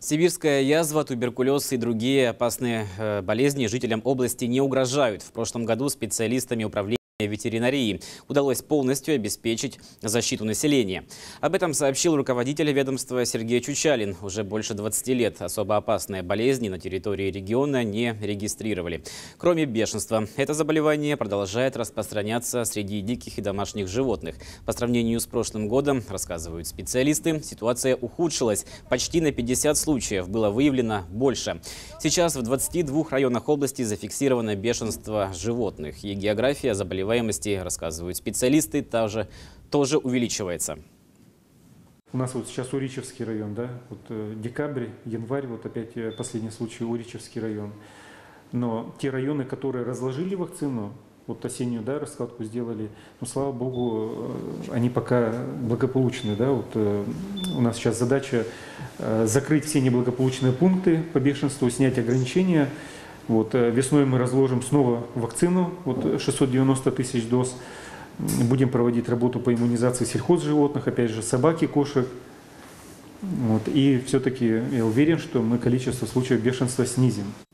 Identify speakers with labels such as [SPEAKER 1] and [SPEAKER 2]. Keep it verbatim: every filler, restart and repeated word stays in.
[SPEAKER 1] Сибирская язва, туберкулез и другие опасные э, болезни жителям области не угрожают. В прошлом году специалистами управления ветеринарии удалось полностью обеспечить защиту населения. Об этом сообщил руководитель ведомства Сергей Чучалин. Уже больше двадцати лет особо опасные болезни на территории региона не регистрировали. Кроме бешенства, это заболевание продолжает распространяться среди диких и домашних животных. По сравнению с прошлым годом, рассказывают специалисты, ситуация ухудшилась. Почти на пятьдесят случаев было выявлено больше. Сейчас в двадцати двух районах области зафиксировано бешенство животных. И география заболеваний, рассказывают специалисты, тоже, тоже увеличивается.
[SPEAKER 2] У нас вот сейчас Уричевский район, да, вот э, декабрь, январь, вот опять э, последний случай Уричевский район. Но те районы, которые разложили вакцину, вот осеннюю, да, раскладку сделали, ну, слава богу, э, они пока благополучны, да, вот э, у нас сейчас задача э, закрыть все неблагополучные пункты по бешенству, снять ограничения. Вот, весной мы разложим снова вакцину, вот шестьсот девяносто тысяч доз. Будем проводить работу по иммунизации сельхозживотных, опять же, собаки, кошек. Вот, и все-таки я уверен, что мы количество случаев бешенства снизим.